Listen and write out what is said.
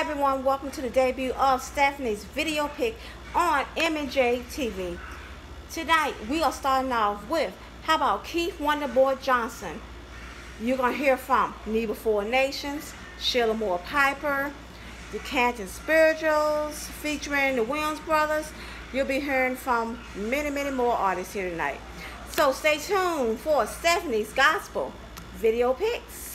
everyone, welcome to the debut of Stephanie's video pick on M&J TV. Tonight we are starting off with, how about Keith Wonderboy Johnson? You're going to hear from Neva Four Nations, Sheila Moore Piper, the Canton Spirituals featuring the Williams Brothers. You'll be hearing from many more artists here tonight. So stay tuned for Stephanie's Gospel video picks.